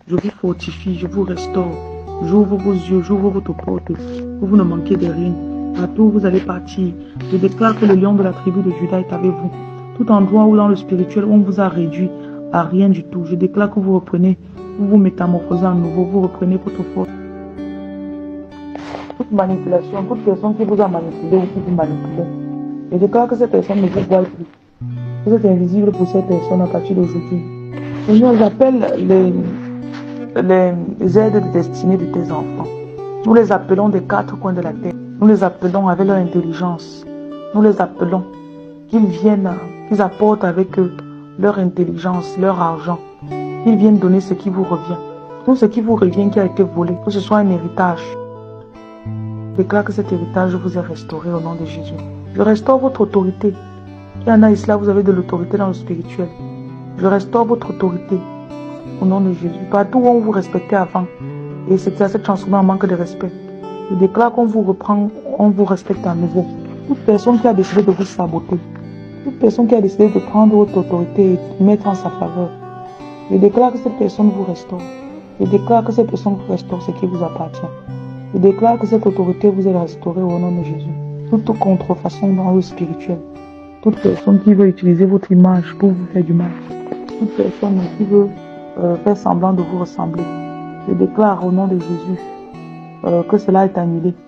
Je vous fortifie, je vous restaure. J'ouvre vos yeux, j'ouvre votre porte, que vous ne manquez de rien. Partout où vous allez partir, je déclare que le lion de la tribu de Juda est avec vous. Tout endroit où dans le spirituel, on vous a réduit à rien du tout. Je déclare que vous reprenez, vous vous métamorphosez à nouveau, vous reprenez votre force. Toute manipulation, toute personne qui vous a manipulé ou qui vous manipule, je déclare que cette personne ne vous voit plus. Vous êtes invisible pour cette personne à partir d'aujourd'hui. Seigneur, j'appelle les aides de destinée de tes enfants. Nous les appelons des quatre coins de la terre. Nous les appelons avec leur intelligence. Nous les appelons qu'ils viennent, qu'ils apportent avec eux leur intelligence, leur argent. Qu'ils viennent donner ce qui vous revient. Tout ce qui vous revient qui a été volé, que ce soit un héritage. Je déclare que cet héritage vous est restauré au nom de Jésus. Je restaure votre autorité. Il y en a ici, là, vous avez de l'autorité dans le spirituel. Je restaure votre autorité au nom de Jésus. Partout où on vous respectait avant, et c'est à cette chanson-là en manque de respect, je déclare qu'on vous reprend, on vous respecte à nouveau. Toute personne qui a décidé de vous saboter, toute personne qui a décidé de prendre votre autorité et de mettre en sa faveur, je déclare que cette personne vous restaure. Je déclare que cette personne vous restaure ce qui vous appartient. Je déclare que cette autorité vous est restaurée au nom de Jésus. Toute contrefaçon dans le spirituel, toute personne qui veut utiliser votre image pour vous faire du mal, toute personne qui veut faire semblant de vous ressembler, je déclare au nom de Jésus que cela est annulé.